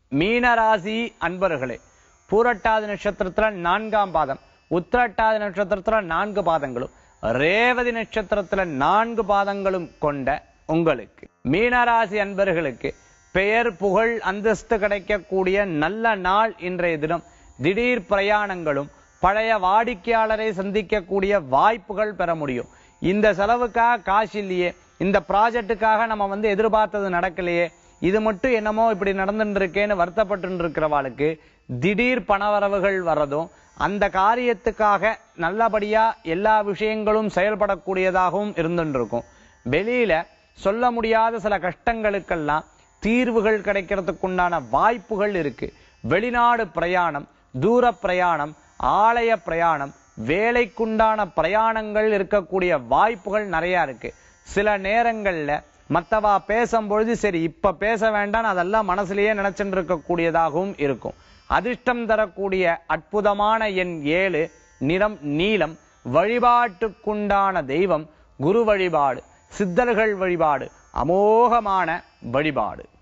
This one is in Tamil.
மீனராசி அன்பர்களே, பூரட்டாதி நட்சத்திரத்துல 4ஆம் பாதம், உத்திரட்டாதி நட்சத்திரத்துல 4 பாதங்களும், ரேவதி நட்சத்திரத்துல 4 பாதங்களும் கொண்ட உங்களுக்கு மீனராசி அன்பர்களுக்கு பெயர் புகழ் அந்தஸ்து கிடைக்கக்கூடிய நல்ல நாள் இன்றைய தினம். திடீர் பிரயாணங்களும் பழைய வாடிக்கையாளரை சந்திக்கக்கூடிய வாய்ப்புகள் பெற முடியும். இந்த செலவுக்காக காசு இல்லையே, இந்த ப்ராஜெக்டுக்காக நம்ம எதிர்பார்த்தது நடக்கலையே, இது மட்டும் என்னமோ இப்படி நடந்துட்டு இருக்கேன்னு வருத்தப்பட்டு இருக்கிறவாளுக்கு திடீர் பணவரவுகள் வரதும், அந்த காரியத்துக்காக நல்லபடியா எல்லா விஷயங்களும் செயல்படக்கூடியதாகவும் இருந்துருக்கும். வெளியில சொல்ல முடியாத சில கஷ்டங்களுக்கெல்லாம் தீர்வுகள் கிடைக்கிறதுக்குண்டான வாய்ப்புகள் இருக்கு. வெளிநாடு பிரயாணம், தூர பிரயாணம், ஆலய பிரயாணம், வேலைக்குண்டான பிரயாணங்கள் இருக்கக்கூடிய வாய்ப்புகள் நிறைய இருக்கு. சில நேரங்கள்ல மத்தவா பேசும்பொழுது சரி இப்ப பேச வேண்டாம், அதெல்லாம் மனசுலயே நினைச்சுட்டு இருக்கக்கூடியதாகவும் இருக்கும். அதிர்ஷ்டம் தரக்கூடிய அற்புதமான எண் 7, நிறம் நீலம். வழிபாட்டுக்குண்டான தெய்வம் குரு வழிபாடு, சித்தர்கள் வழிபாடு அமோகமான வழிபாடு.